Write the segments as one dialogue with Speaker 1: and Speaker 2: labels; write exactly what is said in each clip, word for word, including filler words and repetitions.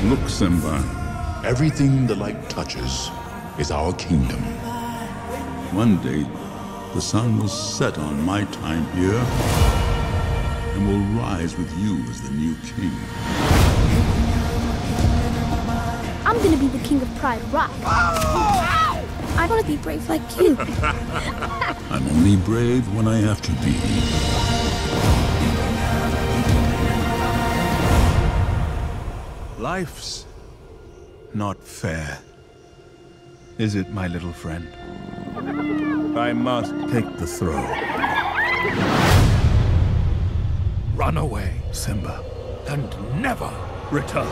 Speaker 1: Look, Simba. Everything the light touches is our kingdom. One day, the sun will set on my time here and will rise with you as the new king.
Speaker 2: I'm gonna be the king of Pride Rock. I wanna be brave like you.
Speaker 1: I'm only brave when I have to be.
Speaker 3: Life's not fair, is it, my little friend? I must take the throne. Run away, Simba, and never return.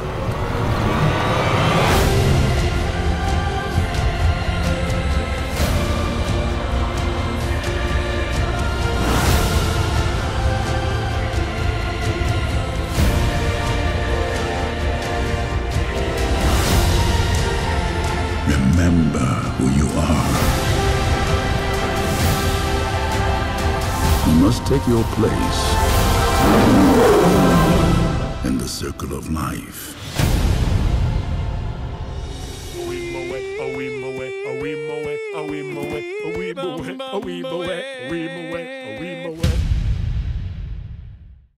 Speaker 1: Remember who you are. You must take your place in the circle of life.
Speaker 4: A wee moe, a wee moe, a wee moe, a wee moe, a wee moe, a wee moe.